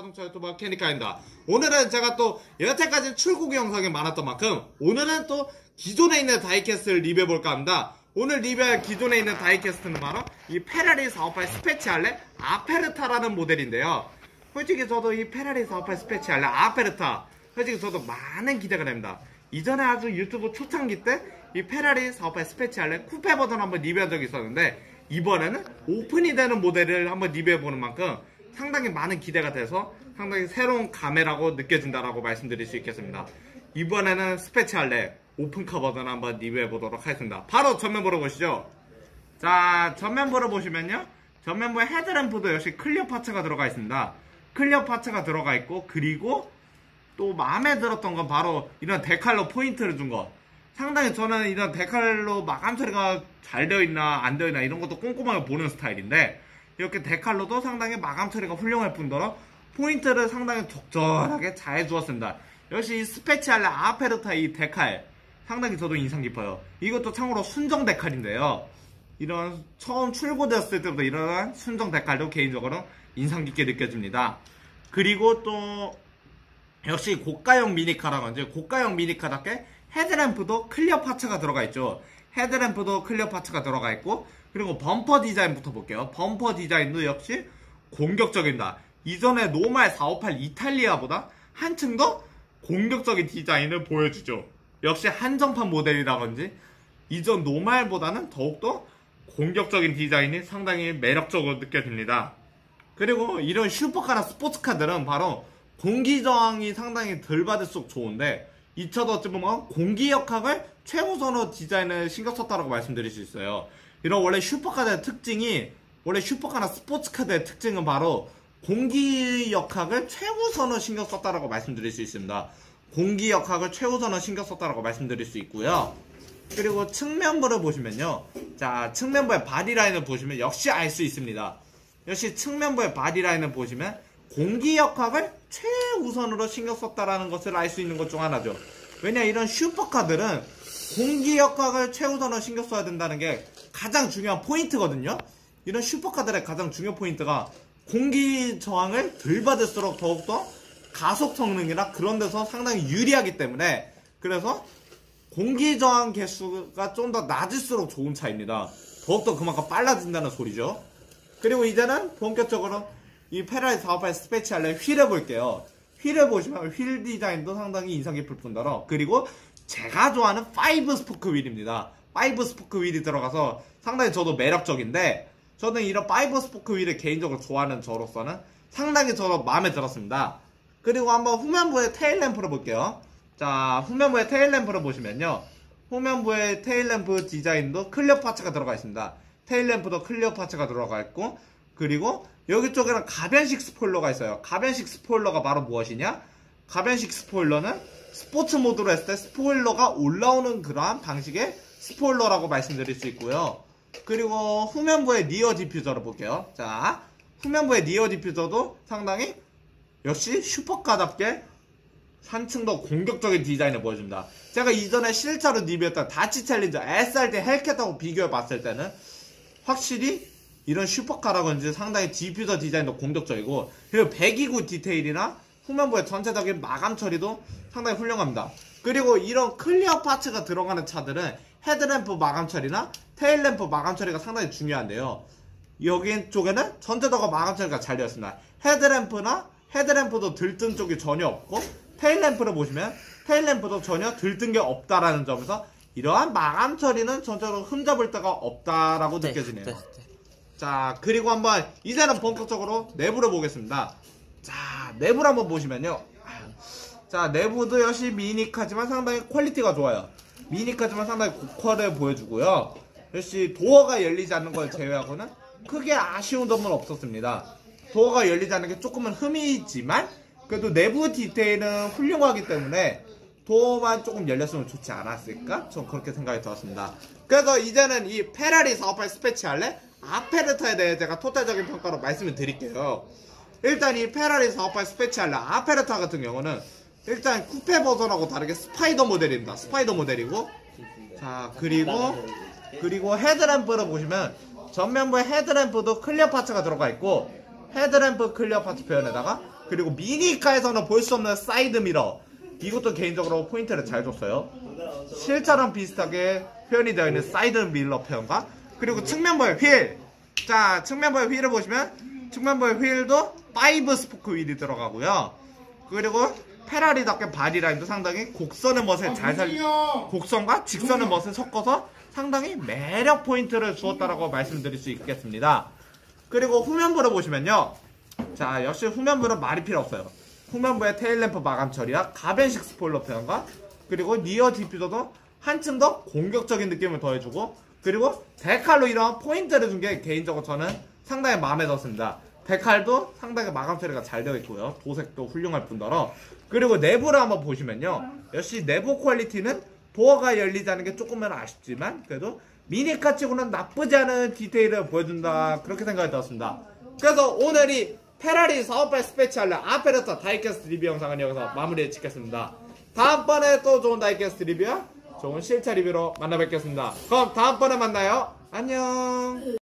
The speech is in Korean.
자동차 유튜버 캐니카입니다. 오늘은 제가 또 여태까지 출고기 영상이 많았던 만큼 오늘은 또 기존에 있는 다이캐스트를 리뷰해볼까 합니다. 오늘 리뷰할 기존에 있는 다이캐스트는 바로 이 페라리 458 스페치알레 아페르타라는 모델인데요. 솔직히 저도 이 페라리 458 스페치알레 아페르타 솔직히 저도 많은 기대가 됩니다. 이전에 아주 유튜브 초창기 때 이 페라리 458 스페치알레 쿠페 버전 한번 리뷰한 적이 있었는데 이번에는 오픈이 되는 모델을 한번 리뷰해보는 만큼 상당히 많은 기대가 돼서 상당히 새로운 감회라고 느껴진다라고 말씀드릴 수 있겠습니다. 이번에는 스페치알레 오픈카 버전 한번 리뷰해보도록 하겠습니다. 바로 전면부로 보시죠. 자, 전면부로 보시면요, 전면부에 헤드램프도 역시 클리어 파츠가 들어가 있습니다. 클리어 파츠가 들어가 있고, 그리고 또 마음에 들었던 건 바로 이런 데칼로 포인트를 준 거. 상당히 저는 이런 데칼로 마감 처리가 잘 되어 있나 안 되어 있나 이런 것도 꼼꼼하게 보는 스타일인데, 이렇게 데칼로도 상당히 마감 처리가 훌륭할 뿐더러 포인트를 상당히 적절하게 잘 해주었습니다. 역시 이 스페치알레 아페르타 이 데칼 상당히 저도 인상 깊어요. 이것도 참고로 순정 데칼인데요, 이런 처음 출고되었을 때부터 이런 순정 데칼도 개인적으로 인상 깊게 느껴집니다. 그리고 또 역시 고가형 미니카라고 하죠. 고가형 미니카답게 헤드램프도 클리어 파츠가 들어가 있죠. 헤드램프도 클리어 파츠가 들어가 있고, 그리고 범퍼 디자인부터 볼게요. 범퍼 디자인도 역시 공격적입니다. 이전에 노말 458 이탈리아보다 한층 더 공격적인 디자인을 보여주죠. 역시 한정판 모델이라든지 이전 노말보다는 더욱더 공격적인 디자인이 상당히 매력적으로 느껴집니다. 그리고 이런 슈퍼카나 스포츠카들은 바로 공기 저항이 상당히 덜 받을수록 좋은데, 이 차도 어찌 보면 공기 역학을 최우선으로 디자인을 신경 썼다고 말씀드릴 수 있어요. 이런 원래 슈퍼카들의 특징이, 원래 슈퍼카나 스포츠카들의 특징은 바로 공기 역학을 최우선으로 신경 썼다고 말씀드릴 수 있습니다. 공기 역학을 최우선으로 신경 썼다고 말씀드릴 수 있고요. 그리고 측면부를 보시면요, 자, 측면부의 바디라인을 보시면 역시 알 수 있습니다. 역시 측면부의 바디라인을 보시면 공기 역학을 최우선으로 신경 썼다라는 것을 알 수 있는 것 중 하나죠. 왜냐, 이런 슈퍼카들은 공기 역학을 최우선으로 신경 써야 된다는 게 가장 중요한 포인트거든요. 이런 슈퍼카들의 가장 중요한 포인트가 공기 저항을 덜 받을수록 더욱더 가속 성능이나 그런 데서 상당히 유리하기 때문에, 그래서 공기 저항 개수가 좀 더 낮을수록 좋은 차입니다. 더욱더 그만큼 빨라진다는 소리죠. 그리고 이제는 본격적으로 이 페라리 458 스페치알레 휠을 볼게요. 휠을 보시면 휠 디자인도 상당히 인상 깊을 뿐더러, 그리고 제가 좋아하는 5 스포크 휠입니다. 5 스포크 휠이 들어가서 상당히 저도 매력적인데, 저는 이런 5 스포크 휠을 개인적으로 좋아하는 저로서는 상당히 저도 마음에 들었습니다. 그리고 한번 후면부의 테일램프를 볼게요. 자, 후면부의 테일램프를 보시면요, 후면부의 테일램프 디자인도 클리어 파츠가 들어가 있습니다. 테일램프도 클리어 파츠가 들어가 있고, 그리고 여기 쪽에는 가변식 스포일러가 있어요. 가변식 스포일러가 바로 무엇이냐? 가변식 스포일러는 스포츠 모드로 했을 때 스포일러가 올라오는 그러한 방식의 스포일러라고 말씀드릴 수 있고요. 그리고 후면부의 리어 디퓨저를 볼게요. 자, 후면부의 리어 디퓨저도 상당히 역시 슈퍼카답게 한층 더 공격적인 디자인을 보여줍니다. 제가 이전에 실차로 리뷰했던 다치 챌린저 SRT 헬캣하고 비교해 봤을 때는 확실히 이런 슈퍼카라든지 상당히 디퓨저 디자인도 공격적이고, 그리고 배기구 디테일이나 후면부의 전체적인 마감 처리도 상당히 훌륭합니다. 그리고 이런 클리어 파츠가 들어가는 차들은 헤드램프 마감 처리나 테일램프 마감 처리가 상당히 중요한데요, 여기 쪽에는 전체적으로 마감 처리가 잘 되었습니다. 헤드램프도 들뜬 쪽이 전혀 없고, 테일램프를 보시면 테일램프도 전혀 들뜬 게 없다라는 점에서 이러한 마감 처리는 전체적으로 흠잡을 데가 없다라고 느껴지네요. 자, 그리고 한번 이제는 본격적으로 내부를 보겠습니다. 자, 내부를 한번 보시면요, 자, 내부도 역시 미니카지만 상당히 퀄리티가 좋아요. 미니카지만 상당히 고퀄을 보여주고요. 역시 도어가 열리지 않는 걸 제외하고는 크게 아쉬운 점은 없었습니다. 도어가 열리지 않는 게 조금은 흠이 있지만 그래도 내부 디테일은 훌륭하기 때문에 도어만 조금 열렸으면 좋지 않았을까? 전 그렇게 생각이 들었습니다. 그래서 이제는 이 페라리 458 스페치알레 아페르타에 대해 제가 토탈적인 평가로 말씀을 드릴게요. 일단 이 페라리 458 스페치알레 아페르타 같은 경우는 일단 쿠페 버전하고 다르게 스파이더 모델입니다. 스파이더 모델이고, 자, 그리고 헤드램프를 보시면 전면부에 헤드램프도 클리어 파츠가 들어가 있고, 헤드램프 클리어 파츠 표현에다가 그리고 미니카에서는 볼 수 없는 사이드 미러, 이것도 개인적으로 포인트를 잘 줬어요. 실처럼 비슷하게 표현이 되어 있는 사이드 미러 표현과, 그리고 측면부의 휠. 자, 측면부의 휠을 보시면 측면부의 휠도 5 스포크 휠이 들어가고요. 그리고 페라리답게 바디라인도 상당히 곡선의 멋을 잘 곡선과 직선의 멋을 섞어서 상당히 매력 포인트를 주었다라고 말씀드릴 수 있겠습니다. 그리고 후면부를 보시면요, 자, 역시 후면부는 말이 필요 없어요. 후면부의 테일램프 마감 처리와 가변식 스포일러 표현과, 그리고 리어 디퓨저도 한층 더 공격적인 느낌을 더해주고, 그리고 데칼로 이런 포인트를 준 게 개인적으로 저는 상당히 마음에 들었습니다. 데칼도 상당히 마감 처리가 잘 되어 있고요. 도색도 훌륭할 뿐더러, 그리고 내부를 한번 보시면요, 역시 내부 퀄리티는 도어가 열리지 않은 게 조금은 아쉽지만 그래도 미니카 치고는 나쁘지 않은 디테일을 보여준다, 그렇게 생각이 들었습니다. 그래서 오늘 이 페라리 458 스페셜 아페르타 다이캐스트 리뷰 영상은 여기서 마무리 짓겠습니다. 다음번에 또 좋은 다이캐스트 리뷰와 좋은 실차 리뷰로 만나 뵙겠습니다. 그럼 다음번에 만나요. 안녕.